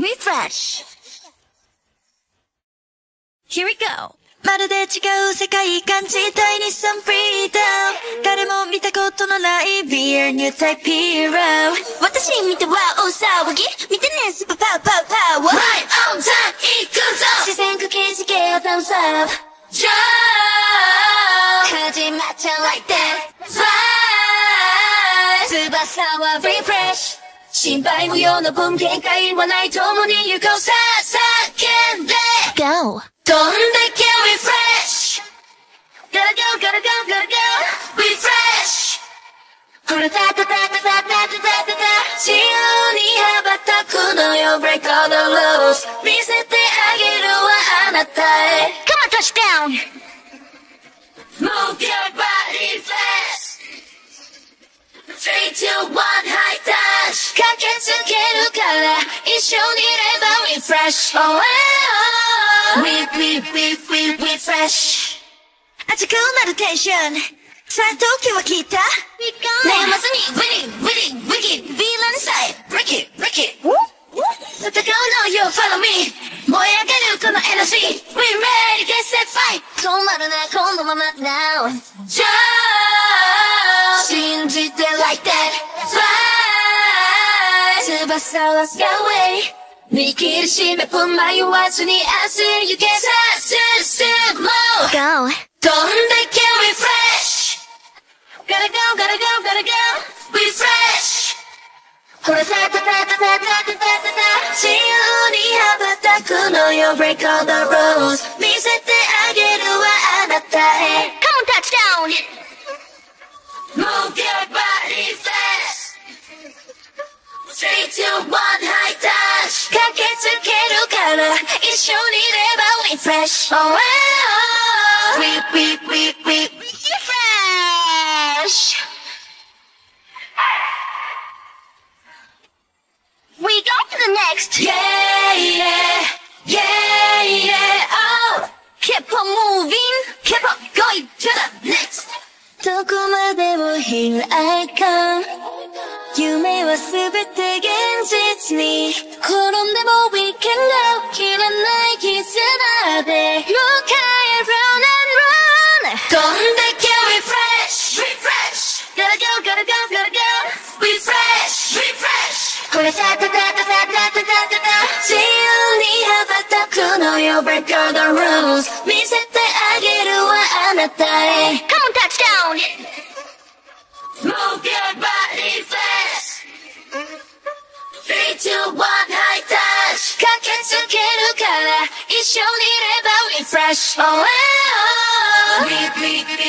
refresh. Here we go. まるで違う世界感じたいに some freedom 誰も見たことのない Be a new type hero 私見ては大騒ぎ見てねスーパーパワーパワー Right on time 行くぞ視線駆け抜けよ thumbs up Jump 始まっちゃう like that Fly 翼は refresh 心配無用の分限界はない共に行こうさ叫んで Go 飛んでけ refresh Gotta go, gotta go, gotta go Refresh これタタタタタタタタタ自由に羽ばたくのよ Break all the rules 見せてあげるわあなたへ Come on, touchdown Move your body fast 3, 2, 1, high touch 駆けつけるから一緒にいれば Refresh Oh, oh refresh 熱くなるテンションさあ時は来た悩まずに Winning Wicked Feel inside Break it戦うのよ Follow me 燃え上がるこのエナジー We ready get set fight 止まるなこのまま Now Jump 信じて like that Fly 翼は Skyway見切り締め分迷わずに明日行けさ進もう Go 飛んでけ refresh Gotta go gotta go gotta go refresh ほらタタタタタタタタタ自由に羽ばたくのよ Break all the rules 見せてあげるわあなたへ Come on touchdown Move your body fast 3, 2, 1, high touch 駆けつけるから一緒にいれば Refresh Oh, oh, refresh We go to the next Yeah, yeah, yeah, yeah Oh, keep on moving Keep on going to the next どこまでも Here I come 夢はすべて現実に転んでも We can go 切らない絆で向かえ Run and run 飛んでけ Refresh Gotta go gotta go gotta go Refresh これタタタタタタタタタ自由に羽ばたくのよ Break all the rules 見せてあげるわあなたへ Come on touchdown Move your body fast 3, 2, 1, high touch 駆けつけるから一緒にいれば Refresh Oh, oh,